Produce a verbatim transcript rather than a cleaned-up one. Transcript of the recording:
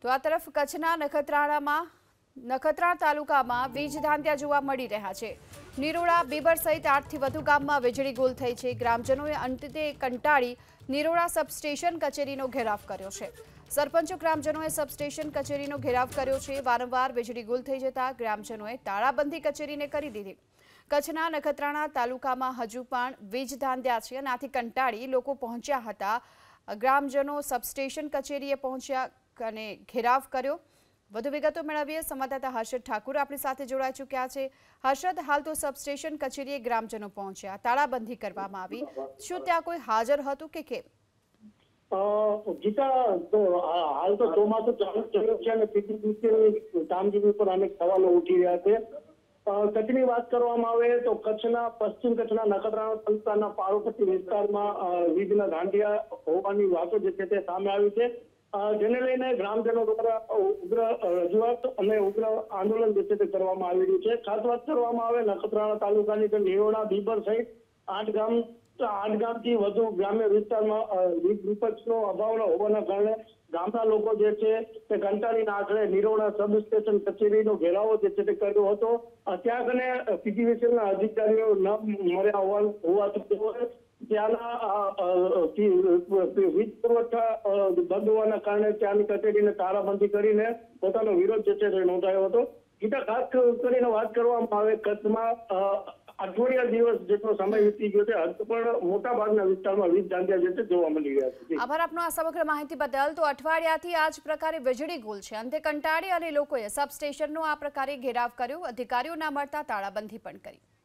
તો આ તરફ કચ્છના નખત્રાણામાં નખત્રાણા તાલુકામાં વીજ ધાંધ્યા જોવા મળી રહ્યા છે। નિરોણા બીબર સહિત આઠથી વધુ ગામમાં વીજળી ગુલ થઈ છે। ગ્રામજનોએ અંતે કંટાળી નિરોણા સબસ્ટેશન કચેરીનો ઘેરાવ કર્યો છે। સરપંચો ગ્રામજનોએ સબસ્ટેશન કચેરીનો ઘેરાવ કર્યો છે। વારંવાર વીજળી ગુલ થઈ જતા ગ્રામજનોએ તાળાબંધી કચેરીને કરી દીધી। કચ્છના નખત્રાણા તાલુકામાં હજુ પણ વીજ ધાંધ્યા છે અને આથી કંટાળી લોકો પહોંચ્યા હતા। ગ્રામજનો સબસ્ટેશન કચેરીએ પહોંચ્યા અને ઘેરાવ કર્યો। વધુ વિગતો મેળવીએ સંવાદદાતા હર્ષદ ઠાકુર આપણી સાથે જોડાઈ ચૂક્યા છે। હર્ષદ, હાલ તો સબસ્ટેશન કચેરીએ ગ્રામજનો પહોંચ્યા, તાળાબંધી કરવામાં આવી, શું ત્યાં કોઈ હાજર હતું કે કેમ? ગીતા, તો હાલ તો ચોમાસું ચાલુ થયું છે અને પીટીપીસી કામગીરી પર અનેક સવાલો ઉઠી રહ્યા છે। કચ્છની વાત કરવામાં આવે તો કચ્છના પશ્ચિમ કચ્છના નખત્રાણા તાલુકાના પારોપટ્ટી વિસ્તારમાં વીજના ધાંધિયા હોવાની વાતો જે છે તે સામે આવી છે, જેને લઈને ગ્રામજનો દ્વારા ઉગ્ર રજૂઆત અને ઉગ્ર આંદોલન જે છે તે કરવામાં આવી રહ્યું છે। ખાસ વાત કરવામાં આવે નખત્રાણા તાલુકાની તો નિરોણા બીબર સહિત આઠ ગામ આઠ ગામથી વધુ ગ્રામ્ય વિસ્તારમાં વીજ વિપક્ષનો અભાવ હોવાના કારણે ગામના લોકો જે છે તે કંટાળીને આખરે નિરોણા સબ સ્ટેશન કચેરીનો ઘેરાવો જે છે તે કર્યો હતો। ત્યાં કને પીજીવીસીએલના અધિકારીઓ ન મળ્યા હોવાથી તેઓએ ત્યાંના વીજ પુરવઠા બંધ હોવાના કારણે ત્યાંની કચેરીને તાળાબંધી કરીને પોતાનો વિરોધ જે છે તે નોંધાયો હતો। ગીતા, ખાસ કરીને વાત કરવામાં આવે કચ્છમાં અઠવાડિયા દિવસ જેટલો સમય વીતી ગયો છે, હજુ પણ મોટા ભાગના વિસ્તારમાં વીજ ધાંધિયા જે છે જોવા મળી રહ્યા છે। આભાર આપનો આ સમગ્ર માહિતી બદલ। તો અઠવાડિયાથી આ જ પ્રકારે વીજળી ગુલ છે, અંતે કંટાળી અને લોકોએ સબસ્ટેશનનો આ પ્રકારે ઘેરાવ કર્યો, અધિકારીઓ ના મળતા તાળાબંધી પણ કરી।